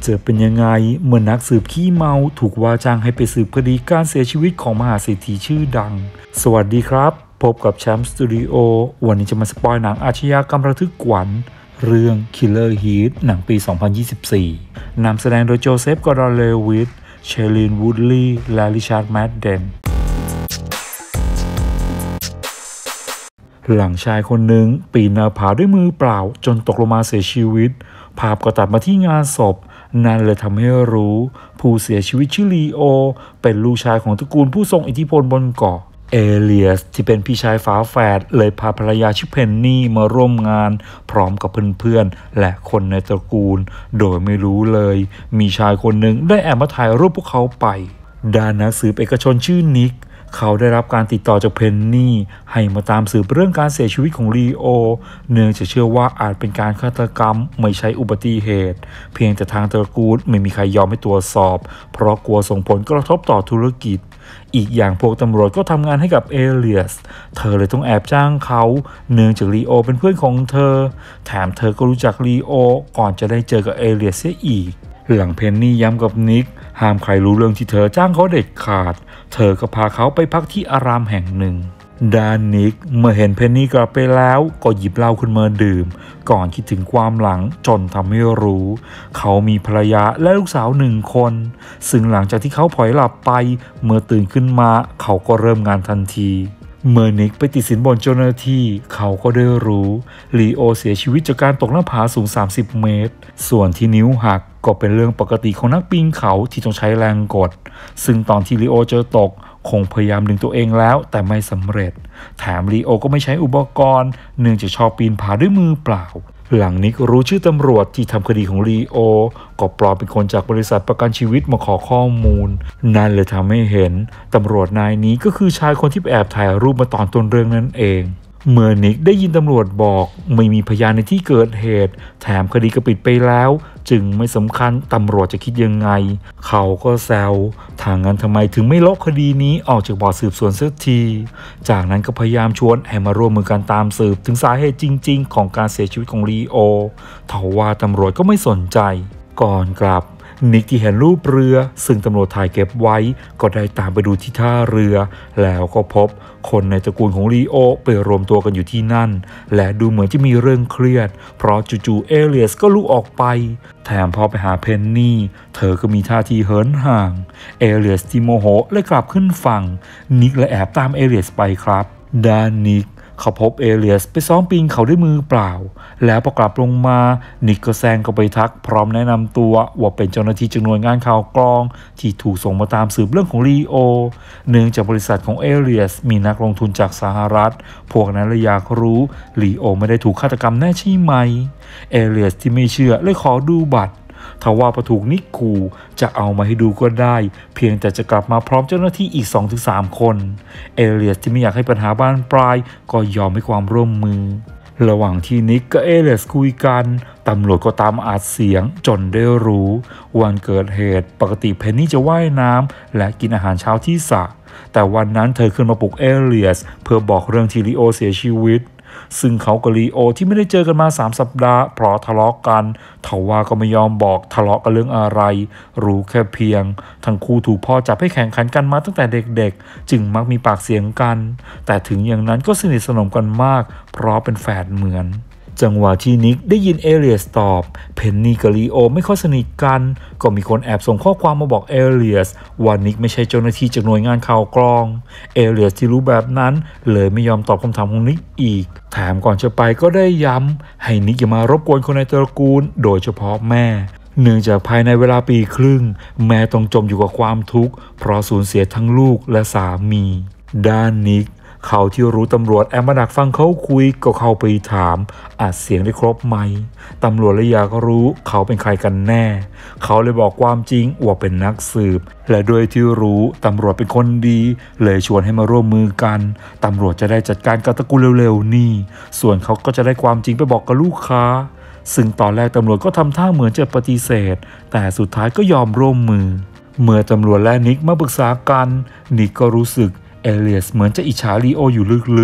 จะเป็นยังไงเมื่อนักสืบขี้เมาถูกว่าจ้างให้ไปสืบคดีการเสียชีวิตของมหาเศรษฐีชื่อดังสวัสดีครับพบกับแชมป์สตูดิโอวันนี้จะมาสปอยหนังอาชญากรรมระทึกขวัญเรื่อง Killer Heat หนังปี 2024 นำแสดงโดยโจเซฟ กอร์ดอน เลวิส เชลลีน วูดลีย์ และริชาร์ด แมดเดนหลังชายคนหนึ่งปีนหน้าผาด้วยมือเปล่าจนตกลงมาเสียชีวิตภาพก็ตัดมาที่งานศพนั่นเลยทำให้รู้ผู้เสียชีวิตชื่อลีโอเป็นลูกชายของตระกูลผู้ทรงอิทธิพลบนเกาะเอเลียสที่เป็นพี่ชายฝาแฝดเลยพาภรรยาชื่อเพนนี่มาร่วมงานพร้อมกับเพื่อนๆและคนในตระกูลโดยไม่รู้เลยมีชายคนหนึ่งได้แอบมาถ่ายรูปพวกเขาไปด้านนักสืบเอกชนชื่อนิกเขาได้รับการติดต่อจากเพนนี่ให้มาตามสืบเรื่องการเสียชีวิตของลีโอเนื่องจากเชื่อว่าอาจเป็นการฆาตกรรมไม่ใช่อุบัติเหตุเพียงแต่ทางตระกูลไม่มีใครยอมให้ตรวจสอบเพราะกลัวส่งผลกระทบต่อธุรกิจอีกอย่างพวกตำรวจก็ทำงานให้กับเอเลียสเธอเลยต้องแอบจ้างเขาเนื่องจากลีโอเป็นเพื่อนของเธอแถมเธอก็รู้จักลีโอก่อนจะได้เจอกับเอเลียสเสียอีกหลังเพนนี่ย้ำกับนิกห้ามใครรู้เรื่องที่เธอจ้างเขาเด็ดขาดเธอก็พาเขาไปพักที่อารามแห่งหนึ่งด้านนิกเมื่อเห็นเพนนี่กลับไปแล้วก็หยิบเหล้าขึ้นมาดื่มก่อนคิดถึงความหลังจนทำให้รู้เขามีภรรยาและลูกสาว1 คนซึ่งหลังจากที่เขาพลอยหลับไปเมื่อตื่นขึ้นมาเขาก็เริ่มงานทันทีเมื่อนิกไปติดสินบนเจ้าหน้าที่เขาก็ได้รู้ลีโอเสียชีวิตจากการตกหน้าผาสูง30 เมตรส่วนที่นิ้วหักก็เป็นเรื่องปกติของนักปีนเขาที่ต้องใช้แรงกดซึ่งตอนที่ลีโอเจอตกคงพยายามดึงตัวเองแล้วแต่ไม่สำเร็จแถมลีโอก็ไม่ใช้อุปกรณ์เนื่องจากชอบปีนผาด้วยมือเปล่าหลังนิกรู้ชื่อตำรวจที่ทำคดีของลีโอก็ปลอมเป็นคนจากบริษัทประกันชีวิตมาขอข้อมูลนั่นเลยทำให้เห็นตำรวจนายนี้ก็คือชายคนที่แอบถ่ายรูปมาตอนต้นเรื่องนั่นเองเมื่อนิกได้ยินตำรวจบอกไม่มีพยานในที่เกิดเหตุแถมคดีก็ปิดไปแล้วจึงไม่สำคัญตำรวจจะคิดยังไงเขาก็แซวทางนั้นทำไมถึงไม่ลบคดีนี้ออกจากบอร์ดสืบสวนสักทีจากนั้นก็พยายามชวนให้มาร่วมมือกันตามสืบถึงสาเหตุจริงๆของการเสียชีวิตของลีโอทว่าตำรวจก็ไม่สนใจก่อนกลับนิกที่เห็นรูปเรือซึ่งตำรวจถ่ายเก็บไว้ก็ได้ตามไปดูที่ท่าเรือแล้วก็พบคนในตระกูลของลีโอไปรวมตัวกันอยู่ที่นั่นและดูเหมือนจะมีเรื่องเครียดเพราะจู่ๆเอเลียสก็ลุกออกไปแถมพอไปหาเพนนี่เธอก็มีท่าทีเหินห่างเอเลียสที่โมโหเลยกลับขึ้นฝั่งนิกเลยแอบตามเอเลียสไปครับด้านนิกเขาพบเอเลียสไปซ้อมปีนเขาด้วยมือเปล่าแล้วพอกลับลงมานิกก็แซงเข้าไปทักพร้อมแนะนำตัวว่าเป็นเจ้าหน้าที่จากหน่วยงานข่าวกรองที่ถูกส่งมาตามสืบเรื่องของลีโอเนื่องจากบริษัทของเอเลียสมีนักลงทุนจากสหรัฐพวกนั้นเลยอยากรู้ลีโอไม่ได้ถูกฆาตกรรมแน่ใช่ไหมเอเลียสที่ไม่เชื่อเลยขอดูบัตรทว่าพอถูกนิกขู่จะเอามาให้ดูก็ได้เพียงแต่จะกลับมาพร้อมเจ้าหน้าที่อีก 2-3 คนเอเลียสที่ไม่อยากให้ปัญหาบานปลายก็ยอมให้ความร่วมมือระหว่างที่นิกกับเอเลียสคุยกันตำรวจก็ตามอัดเสียงจนได้รู้วันเกิดเหตุปกติเพนนี่จะว่ายน้ำและกินอาหารเช้าที่สระแต่วันนั้นเธอขึ้นมาปลุกเอเลียสเพื่อบอกเรื่องที่ลีโอเสียชีวิตซึ่งเขากับลีโอที่ไม่ได้เจอกันมา3 สัปดาห์เพราะทะเลาะกันทว่าก็ไม่ยอมบอกทะเลาะกันเรื่องอะไรรู้แค่เพียงทั้งคู่ถูกพ่อจับให้แข่งขันกันมาตั้งแต่เด็กๆจึงมักมีปากเสียงกันแต่ถึงอย่างนั้นก็สนิทสนมกันมากเพราะเป็นแฝดเหมือนจังหวะที่นิกได้ยินเอเลียสตอบเพนนี่กับลีโอไม่ค่อยสนิทกันก็มีคนแอบส่งข้อความมาบอกเอเลียสว่านิกไม่ใช่เจ้าหน้าที่จากหน่วยงานข่าวกรองเอเลียสที่รู้แบบนั้นเลยไม่ยอมตอบคำถามของนิกอีกแถมก่อนจะไปก็ได้ย้ำให้นิกอย่ามารบกวนคนในตระกูลโดยเฉพาะแม่เนื่องจากภายในเวลาปีครึ่งแม่ต้องจมอยู่กับความทุกข์เพราะสูญเสียทั้งลูกและสามีด้านนิกเขาที่รู้ตำรวจแอบมาดักฟังเขาคุยก็เข้าไปถามอัดเสียงได้ครบไหมตำรวจเลยอยากรู้เขาเป็นใครกันแน่เขาเลยบอกความจริงว่าเป็นนักสืบและด้วยที่รู้ตำรวจเป็นคนดีเลยชวนให้มาร่วมมือกันตำรวจจะได้จัดการกับตระกูลเร็วๆนี่ส่วนเขาก็จะได้ความจริงไปบอกกับลูกค้าซึ่งตอนแรกตำรวจก็ทำท่าเหมือนจะปฏิเสธแต่สุดท้ายก็ยอมร่วมมือเมื่อตำรวจและนิกมาปรึกษากันนิกก็รู้สึกเอเลียสเหมือนจะอิจฉาลีโออยู่ลึกๆ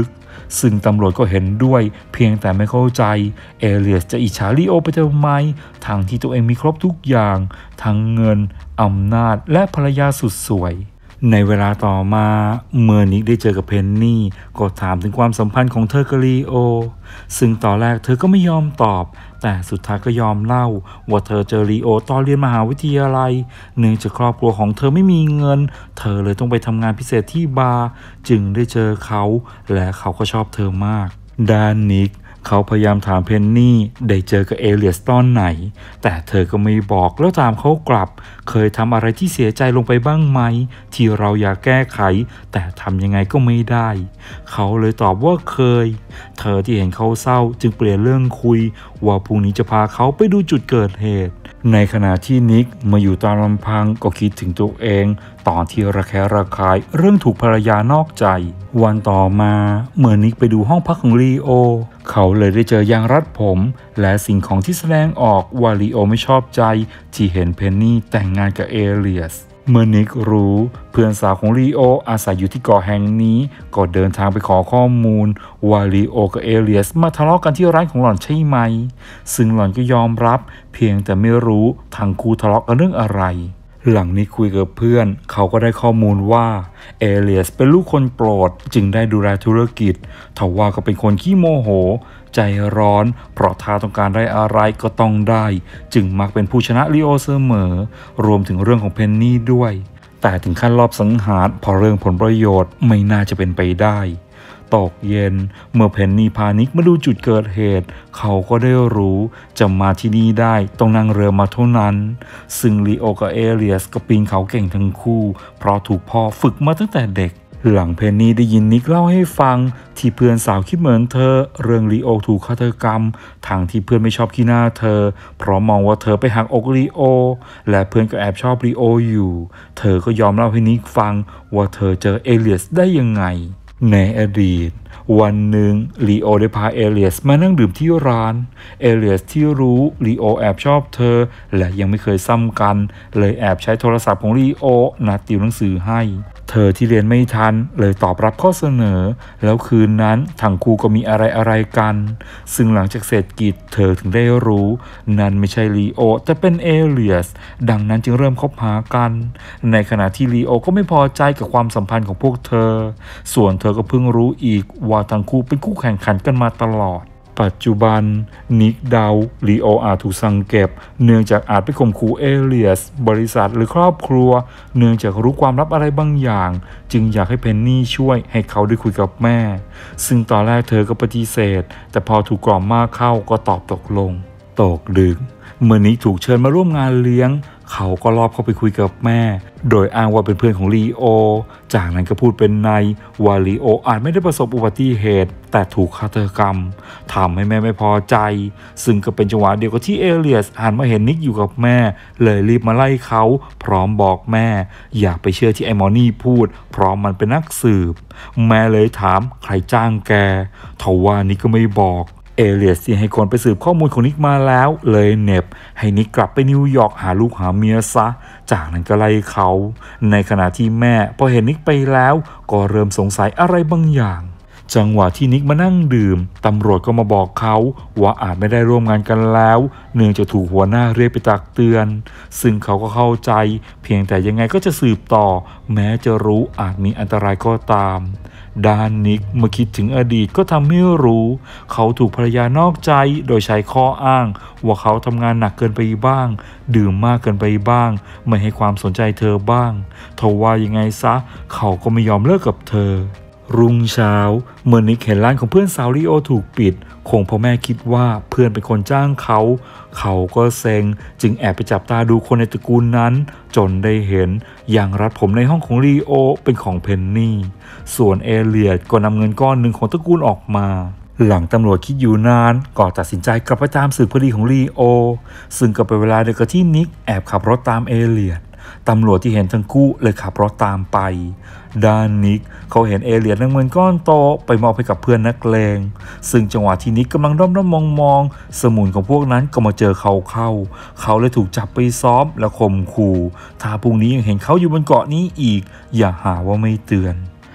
ซึ่งตำรวจก็เห็นด้วยเพียงแต่ไม่เข้าใจเอเลียสจะอิจฉาลีโอไปทำไมทั้งที่ตัวเองมีครบทุกอย่างทั้งเงินอำนาจและภรรยาสุดสวยในเวลาต่อมาเมื่อนิกได้เจอกับเพนนี่ก็ถามถึงความสัมพันธ์ของเธอกับลีโอซึ่งตอนแรกเธอก็ไม่ยอมตอบแต่สุดท้ายก็ยอมเล่าว่าเธอเจอลีโอตอนเรียนมหาวิทยาลัยเนื่องจากครอบครัวของเธอไม่มีเงินเธอเลยต้องไปทำงานพิเศษที่บาร์จึงได้เจอเขาและเขาก็ชอบเธอมากด้านนิกเขาพยายามถามเพนนี่ได้เจอกับเอเลียสตอนไหนแต่เธอก็ไม่บอกแล้วตามเขากลับเคยทำอะไรที่เสียใจลงไปบ้างไหมที่เราอยากแก้ไขแต่ทำยังไงก็ไม่ได้เขาเลยตอบว่าเคยเธอที่เห็นเขาเศร้าจึงเปลี่ยนเรื่องคุยว่าพรุ่งนี้จะพาเขาไปดูจุดเกิดเหตุในขณะที่นิกมาอยู่ตามลำพังก็คิดถึงตัวเองตอนที่ระแคะระคายเรื่องถูกภรรยานอกใจวันต่อมาเมื่อนิกไปดูห้องพักของลีโอเขาเลยได้เจอยางรัดผมและสิ่งของที่แสดงออกว่าลีโอไม่ชอบใจที่เห็นเพนนี่แต่งงานกับเอเลียสเมื่อนิกรู้เพื่อนสาวของลีโออาศัยอยู่ที่เกาะแห่งนี้ก็เดินทางไปขอข้อมูลว่าลีโอกับเอเลียสมาทะเลาะกันที่ร้านของหล่อนใช่ไหมซึ่งหล่อนก็ยอมรับเพียงแต่ไม่รู้ทั้งคู่ทะเลาะกันเรื่องอะไรหลังนี้คุยกับเพื่อนเขาก็ได้ข้อมูลว่าเอเลียสเป็นลูกคนโปรดจึงได้ดูแลธุรกิจทว่าก็เป็นคนขี้โมโหใจร้อนเพราะถ้าต้องการได้อะไรก็ต้องได้จึงมักเป็นผู้ชนะลีโอเสมอรวมถึงเรื่องของเพนนี่ด้วยแต่ถึงขั้นลอบสังหารเพราะเรื่องผลประโยชน์ไม่น่าจะเป็นไปได้ตกเย็นเมื่อเพนนี่พานิกมาดูจุดเกิดเหตุเขาก็ได้รู้จะมาที่นี่ได้ต้องนั่งเรือมาเท่านั้นซึ่งลีโอกับเอเลียสก็ปีนเขาเก่งทั้งคู่เพราะถูกพ่อฝึกมาตั้งแต่เด็กหลังเพนนี่ได้ยินนิกเล่าให้ฟังที่เพื่อนสาวคิดเหมือนเธอเรื่องลีโอถูกฆาตกรรมทางที่เพื่อนไม่ชอบขี้หน้าเธอเพราะมองว่าเธอไปหักอกลีโอและเพื่อนก็แอบชอบลีโออยู่เธอก็ยอมเล่าให้นิกฟังว่าเธอเจอเอเลียสได้ยังไงในอดีตวันหนึ่งลีโอได้พาเอเลียสมานั่งดื่มที่ร้านเอเลียสที่รู้ลีโอแอบชอบเธอและยังไม่เคยซ้ำกันเลยแอบใช้โทรศัพท์ของลีโอนัดติวหนังสือให้เธอที่เรียนไม่ทันเลยตอบรับข้อเสนอแล้วคืนนั้นทั้งคู่ก็มีอะไรกันซึ่งหลังจากเสร็จกิจเธอถึงได้รู้นั่นไม่ใช่ลีโอแต่เป็นเอเลียสดังนั้นจึงเริ่มคบหากันในขณะที่ลีโอก็ไม่พอใจกับความสัมพันธ์ของพวกเธอส่วนเธอก็เพิ่งรู้อีกว่าทั้งคู่เป็นคู่แข่งขันกันมาตลอดปัจจุบันนิกเดาลีโออาจถูกสั่งเก็บเนื่องจากอาจไปข่มขู่เอเลียสบริษัทหรือครอบครัวเนื่องจากรู้ความลับอะไรบางอย่างจึงอยากให้เพนนี่ช่วยให้เขาได้คุยกับแม่ซึ่งตอนแรกเธอก็ปฏิเสธแต่พอถูกกล่อมมากเข้าก็ตอบตกลงตกดึกเมื่อนิกถูกเชิญมาร่วมงานเลี้ยงเขาก็ลอบเข้าไปคุยกับแม่โดยอ้างว่าเป็นเพื่อนของลีโอจากนั้นก็พูดเป็นในว่าลีโออาจไม่ได้ประสบอุบัติเหตุแต่ถูกฆาตกรรมทำให้แม่ไม่พอใจซึ่งก็เป็นจังหวะเดียวกับที่เอเลียสหันมาเห็นนิกอยู่กับแม่เลยรีบมาไล่เขาพร้อมบอกแม่อย่าไปเชื่อที่ไอ้หมอนี่พูดเพราะมันเป็นนักสืบแม่เลยถามใครจ้างแกทว่านิกก็ไม่บอกเอเลียสที่ให้คนไปสืบข้อมูลของนิกมาแล้วเลยเหน็บให้นิกกลับไปนิวยอร์กหาลูกหาเมียซะจากนั้นก็ไล่เขาในขณะที่แม่พอเห็นนิกไปแล้วก็เริ่มสงสัยอะไรบางอย่างจังหวะที่นิกมานั่งดื่มตำรวจก็มาบอกเขาว่าอาจไม่ได้ร่วมงานกันแล้วเนื่องจากถูกหัวหน้าเรียกไปตักเตือนซึ่งเขาก็เข้าใจเพียงแต่ยังไงก็จะสืบต่อแม้จะรู้อาจมีอันตรายก็ตามด้านนิกเมื่อคิดถึงอดีตก็ทำให้รู้เขาถูกภรรยานอกใจโดยใช้ข้ออ้างว่าเขาทำงานหนักเกินไปบ้างดื่มมากเกินไปบ้างไม่ให้ความสนใจเธอบ้างทว่ายังไงซะเขาก็ไม่ยอมเลิกกับเธอรุ่งเช้าเมื่อนิกเห็นร้านของเพื่อนสาวลีโอถูกปิดคงพ่อแม่คิดว่าเพื่อนเป็นคนจ้างเขาก็เซ็งจึงแอบไปจับตาดูคนในตระกูลนั้นจนได้เห็นอย่างรัดผมในห้องของลีโอเป็นของเพนนี่ส่วนเอเลียดก็นำเงินก้อนหนึ่งของตระกูลออกมาหลังตำรวจคิดอยู่นานก็ตัดสินใจกลับไปตามสืบคดีของลีโอซึ่งก็เป็นเวลาเดียวกับที่นิกแอบขับรถตามเอเลียดตำรวจที่เห็นทั้งคู่เลยขับรถตามไปด้านนิกเขาเห็นเอเลียดนำเงินก้อนโตไปมอบให้กับเพื่อนนักเลงซึ่งจังหวะที่นิกกำลังด้อมมองสมุนของพวกนั้นก็มาเจอเขาเลยถูกจับไปซ้อมและข่มขู่ถ้าพรุ่งนี้ยังเห็นเขาอยู่บนเกาะนี้อีกอย่าหาว่าไม่เตือน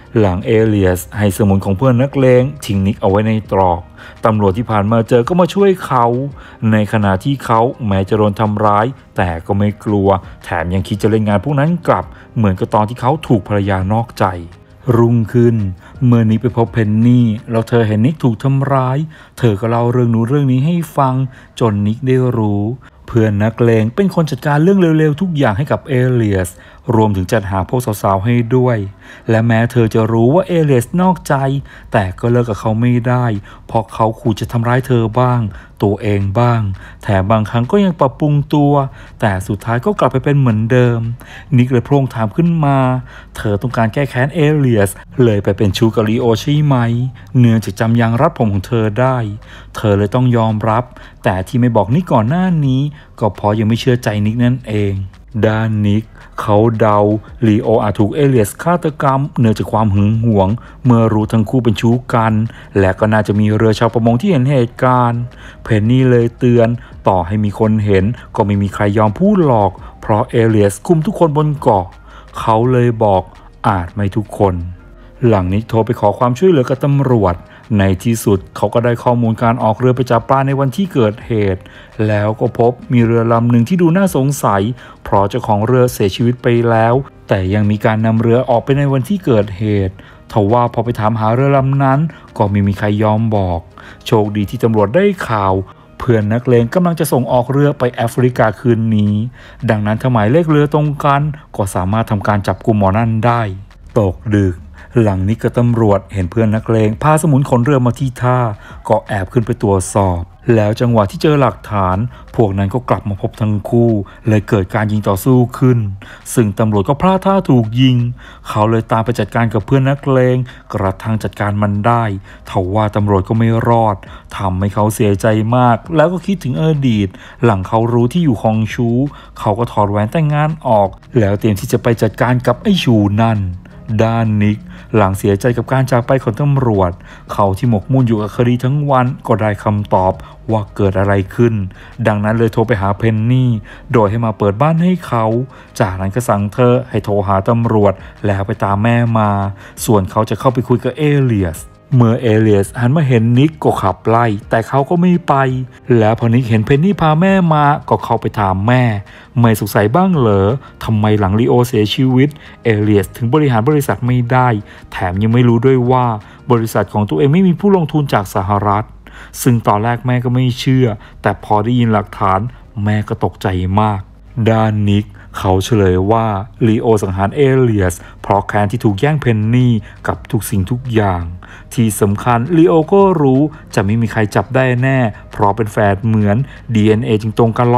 หลังเอเลียสให้สมุนของเพื่อนนักเลงทิ้งนิกเอาไว้ในตรอกตำรวจที่ผ่านมาเจอก็มาช่วยเขาในขณะที่เขาแม้จะโดนทำร้ายแต่ก็ไม่กลัวแถมยังคิดจะเล่นงานพวกนั้นกลับเหมือนกับตอนที่เขาถูกภรรยานอกใจรุ่งขึ้นเมื่อนิกไปพบเพนนี่แล้วเธอเห็นนิกถูกทำร้ายเธอก็เล่าเรื่องนู้นเรื่องนี้ให้ฟังจนนิกได้รู้เพื่อนนักเลงเป็นคนจัดการเรื่องเร็วๆทุกอย่างให้กับเอเลียสรวมถึงจัดหาพวกสาวๆให้ด้วยและแม้เธอจะรู้ว่าเอเลียสนอกใจแต่ก็เลิกกับเขาไม่ได้เพราะเขาขู่จะทำร้ายเธอบ้างตัวเองบ้างแถมบางครั้งก็ยังปรับปรุงตัวแต่สุดท้ายก็กลับไปเป็นเหมือนเดิมนิกเลยโพล่งถามขึ้นมาเธอต้องการแก้แค้นเอเลียสเลยไปเป็นชู้กับลีโอใช่ไหมเนื่องจากจำยางรัดผมของเธอได้เธอเลยต้องยอมรับแต่ที่ไม่บอกนิกก่อนหน้านี้ก็เพราะยังไม่เชื่อใจนิกนั่นเองด้านนิกเขาเดาลีโออาจถูกเอเลียสฆาตกรรมเนื่องจากความหึงหวงเมื่อรู้ทั้งคู่เป็นชู้กันและก็น่าจะมีเรือชาวประมงที่เห็นเหตุการณ์เพนนี่เลยเตือนต่อให้มีคนเห็นก็ไม่มีใครยอมพูดหรอกเพราะเอเลียสคุมทุกคนบนเกาะเขาเลยบอกอาจไม่ทุกคนหลังนิกโทรไปขอความช่วยเหลือกับตำรวจในที่สุดเขาก็ได้ข้อมูลการออกเรือไปจับปลาในวันที่เกิดเหตุแล้วก็พบมีเรือลำหนึ่งที่ดูน่าสงสัยเพราะเจ้าของเรือเสียชีวิตไปแล้วแต่ยังมีการนำเรือออกไปในวันที่เกิดเหตุทว่าพอไปถามหาเรือลำนั้นก็ไม่มีใครยอมบอกโชคดีที่ตำรวจได้ข่าวเพื่อนนักเลงกำลังจะส่งออกเรือไปแอฟริกาคืนนี้ดังนั้นถ้าหมายเลขเรือตรงกันก็สามารถทำการจับกุมหมอนั่นได้ตกดึกหลังนี้กับตำรวจเห็นเพื่อนนักเลงพาสมุนขนเรือมาที่ท่าก็แอบขึ้นไปตรวจสอบแล้วจังหวะที่เจอหลักฐานพวกนั้นก็กลับมาพบทั้งคู่เลยเกิดการยิงต่อสู้ขึ้นซึ่งตำรวจก็พลาดท่าถูกยิงเขาเลยตามไปจัดการกับเพื่อนนักเลงกระทั่งจัดการมันได้ทว่าตำรวจก็ไม่รอดทำให้เขาเสียใจมากแล้วก็คิดถึงอดีตหลังเขารู้ที่อยู่ของชูเขาก็ถอดแหวนแต่งงานออกแล้วเตรียมที่จะไปจัดการกับไอ้ชูนั่นด้านนิกหลังเสียใจกับการจากไปของตำรวจเขาที่หมกมุ่นอยู่กับคดีทั้งวันก็ได้คำตอบว่าเกิดอะไรขึ้นดังนั้นเลยโทรไปหาเพนนี่โดยให้มาเปิดบ้านให้เขาจากนั้นก็สั่งเธอให้โทรหาตำรวจแล้วไปตามแม่มาส่วนเขาจะเข้าไปคุยกับเอเลียสเมื่อเอเลียสหันมาเห็นนิกก็ขับไล่แต่เขาก็ไม่ไปแล้วพอนิกเห็นเพนนี่พาแม่มาก็เข้าไปถามแม่ไม่สงสัยบ้างเหรอทำไมหลังลีโอเสียชีวิตเอเลียสถึงบริหารบริษัทไม่ได้แถมยังไม่รู้ด้วยว่าบริษัทของตัวเองไม่มีผู้ลงทุนจากสหรัฐซึ่งตอนแรกแม่ก็ไม่เชื่อแต่พอได้ยินหลักฐานแม่ก็ตกใจมากด้านนิกเขาเฉลยว่าลีโอสังหารเอเลียสเพราะแค้นที่ถูกแย่งเพนนี่กับทุกสิ่งทุกอย่างที่สำคัญลีโอก็รู้จะไม่มีใครจับได้แน่เพราะเป็นแฝดเหมือน DNA จึงตรงกัน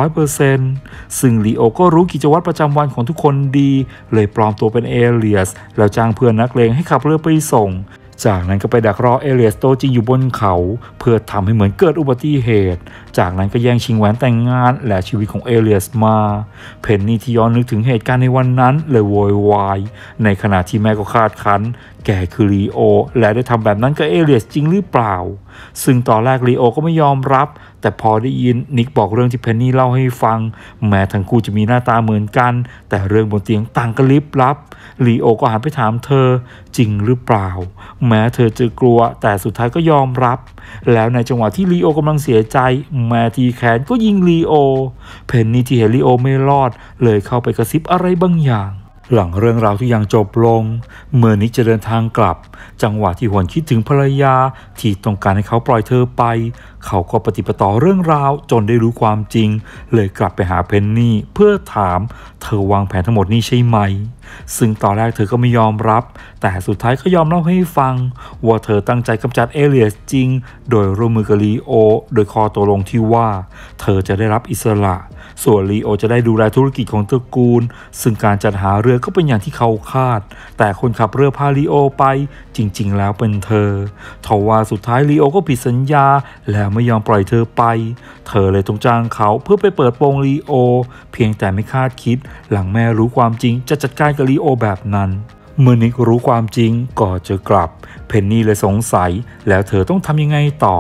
100% ซึ่งลีโอก็รู้กิจวัตรประจำวันของทุกคนดีเลยปลอมตัวเป็นเอเลียสแล้วจ้างเพื่อนนักเลงให้ขับเรือไปส่งจากนั้นก็ไปดักรอเอเลียสตัวจริงอยู่บนเขาเพื่อทำให้เหมือนเกิดอุบัติเหตุจากนั้นก็แย่งชิงแหวนแต่งงานและชีวิตของเอเลียสมาเพนนี่ที่ย้อนนึกถึงเหตุการณ์ในวันนั้นเลยโวยวายในขณะที่แม่ก็คาดคั้นแกคือลีโอและได้ทำแบบนั้นกับเอเลียสจริงหรือเปล่าซึ่งตอนแรกลีโอก็ไม่ยอมรับแต่พอได้ยินนิกบอกเรื่องที่เพนนี่เล่าให้ฟังแม้ทั้งคู่จะมีหน้าตาเหมือนกันแต่เรื่องบนเตียงต่างกันลิบลับลีโอก็หันไปถามเธอจริงหรือเปล่าแม้เธอจะกลัวแต่สุดท้ายก็ยอมรับแล้วในจังหวะที่ลีโอกำลังเสียใจแมทีแคนก็ยิงลีโอเพนนี่ที่เห็นลีโอไม่รอดเลยเข้าไปกระซิบอะไรบางอย่างหลังเรื่องราวทุกอย่างจบลงเมื่อนิกจะเดินทางกลับจังหวะที่หวนคิดถึงภรรยาที่ต้องการให้เขาปล่อยเธอไปเขาก็ปฏิปต่อเรื่องราวจนได้รู้ความจริงเลยกลับไปหาเพนนี่เพื่อถามเธอวางแผนทั้งหมดนี้ใช่ไหมซึ่งตอนแรกเธอก็ไม่ยอมรับแต่สุดท้ายก็ยอมเล่าให้ฟังว่าเธอตั้งใจกำจัดเอเลียสจริงโดยร่วมมือกับลีโอโดยข้อตกลงที่ว่าเธอจะได้รับอิสระส่วนลีโอจะได้ดูแลธุรกิจของตระกูลซึ่งการจัดหาเรือก็เป็นอย่างที่เขาคาดแต่คนขับเรือพาลีโอไปจริงๆแล้วเป็นเธอทว่าสุดท้ายลีโอก็ผิดสัญญาแล้วไม่ยอมปล่อยเธอไปเธอเลยต้องจ้างเขาเพื่อไปเปิดโปงลีโอเพียงแต่ไม่คาดคิดหลังแม่รู้ความจริงจะจัดการกับลีโอแบบนั้นเมื่อนิกรู้ความจริงก็จะกลับเพนนี่เลยสงสัยแล้วเธอต้องทำยังไงต่อ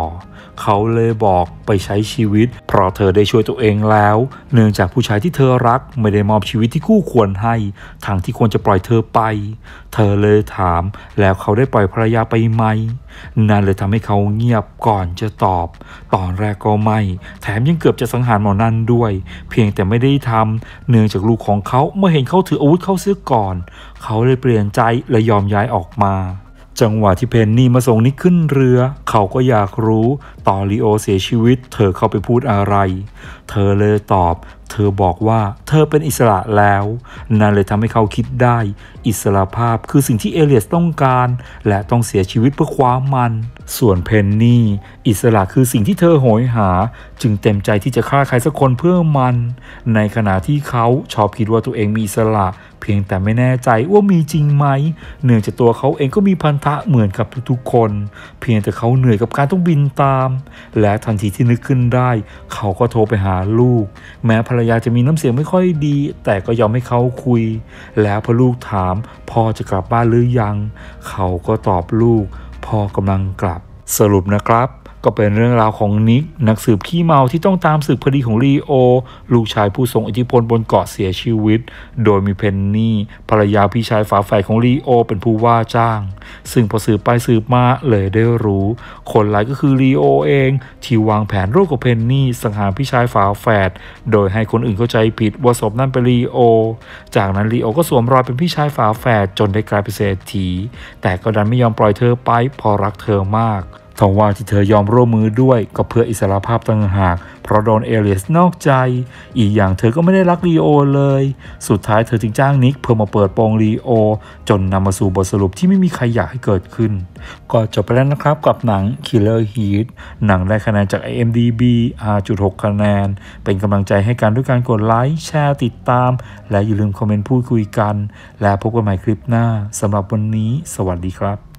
เขาเลยบอกไปใช้ชีวิตเพราะเธอได้ช่วยตัวเองแล้วเนื่องจากผู้ชายที่เธอรักไม่ได้มอบชีวิตที่คู่ควรให้ทางที่ควรจะปล่อยเธอไปเธอเลยถามแล้วเขาได้ปล่อยภรรยาไปไหมนั่นเลยทำให้เขาเงียบก่อนจะตอบตอนแรกก็ไม่แถมยังเกือบจะสังหารหมอนั่นด้วยเพียงแต่ไม่ได้ทำเนื่องจากลูกของเขาเมื่อเห็นเขาถืออาวุธเข้าเสียก่อนเขาเลยเปลี่ยนใจและยอมย้ายออกมาจังหวะที่เพนนี่มาส่งนิกขึ้นเรือเขาก็อยากรู้ตอนลีโอเสียชีวิตเธอเข้าไปพูดอะไรเธอเลยตอบเธอบอกว่าเธอเป็นอิสระแล้วนั่นเลยทำให้เขาคิดได้อิสรภาพคือสิ่งที่เอเลียสต้องการและต้องเสียชีวิตเพื่อคว้ามันส่วนเพนนี่อิสระคือสิ่งที่เธอโหยหาจึงเต็มใจที่จะฆ่าใครสักคนเพื่อมันในขณะที่เขาชอบคิดว่าตัวเองมีอิสระเพียงแต่ไม่แน่ใจว่ามีจริงไหมเนื่องจากตัวเขาเองก็มีพันธะเหมือนกับทุกๆคนเพียงแต่เขาเหนื่อยกับการต้องบินตามและทันทีที่นึกขึ้นได้เขาก็โทรไปหาลูกแม้ภรรยาจะมีน้ำเสียงไม่ค่อยดีแต่ก็ยอมให้เขาคุยแล้วพอลูกถามพ่อจะกลับบ้านหรือยังเขาก็ตอบลูกพ่อกำลังกลับสรุปนะครับก็เป็นเรื่องราวของนิกนักสืบขี้เมาที่ต้องตามสืบคดีของลีโอลูกชายผู้ทรงอิทธิพลบนเกาะเสียชีวิตโดยมีเพนนี่ภรรยาพี่ชายฝาแฝดของลีโอเป็นผู้ว่าจ้างซึ่งพอสืบไปสืบมาเลยได้รู้คนร้ายก็คือลีโอเองที่วางแผนร่วมกับเพนนี่สังหารพี่ชายฝาแฝดโดยให้คนอื่นเข้าใจผิดว่าศพนั่นเป็นลีโอจากนั้นลีโอก็สวมรอยเป็นพี่ชายฝาแฝดจนได้กลายเป็นเศรษฐีแต่ก็ดันไม่ยอมปล่อยเธอไปเพราะรักเธอมากทว่าที่เธอยอมร่วมมือด้วยก็เพื่ออิสรภาพต่างหากเพราะโดนเอเลียสนอกใจอีกอย่างเธอก็ไม่ได้รักลีโอเลยสุดท้ายเธอจึงจ้างนิกเพื่อมาเปิดโปงลีโอจนนำมาสู่บทสรุปที่ไม่มีใครอยากให้เกิดขึ้นก็จบไปแล้วนะครับกับหนัง Killer Heat หนังได้คะแนนจาก IMDb 5.6 คะแนนเป็นกำลังใจให้กันด้วยการกดไลค์แชร์ติดตามและอย่าลืมคอมเมนต์พูดคุยกันและพบกันใหม่คลิปหน้าสำหรับวันนี้สวัสดีครับ